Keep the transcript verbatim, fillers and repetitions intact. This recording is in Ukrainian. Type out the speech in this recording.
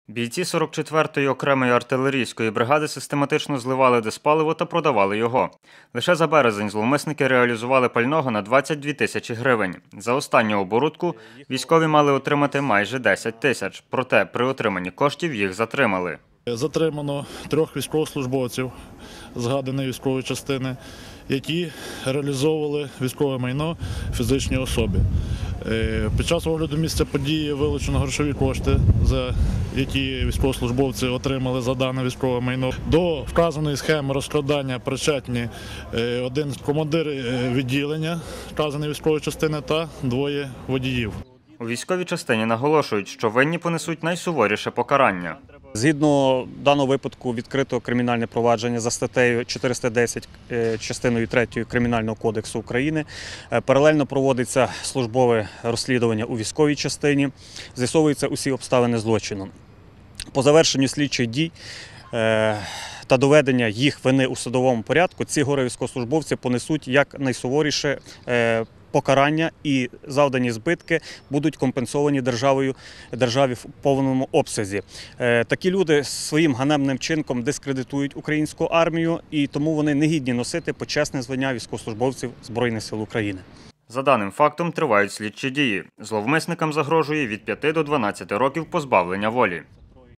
Бійці сорок четвертої окремої артилерійської бригади систематично зливали диспаливо та продавали його. Лише за березень зловмисники реалізували пального на двадцять дві тисячі гривень. За останню оборудку військові мали отримати майже десять тисяч. Проте при отриманні коштів їх затримали. Затримано трьох військовослужбовців згаданої військової частини, які реалізовували військове майно фізичній особі. Під час огляду місця події вилучено грошові кошти, за які військовослужбовці отримали за дане військове майно. До вказаної схеми розкрадання причетні один командир відділення вказаної військової частини та двоє водіїв. У військовій частині наголошують, що винні понесуть найсуворіше покарання. Згідно даного випадку відкрито кримінальне провадження за статтею чотириста десять частиною третьою Кримінального кодексу України. Паралельно проводиться службове розслідування у військовій частині, з'ясовуються усі обставини злочину. По завершенню слідчих дій та доведення їх вини у судовому порядку ці горе-військовослужбовці понесуть як найсуворіше покарання і завдані збитки будуть компенсовані державою, державі в повному обсязі. Такі люди своїм ганебним чинком дискредитують українську армію і тому вони не гідні носити почесне звання військовослужбовців Збройних сил України. За даним фактом тривають слідчі дії. Зловмисникам загрожує від п'яти до дванадцяти років позбавлення волі.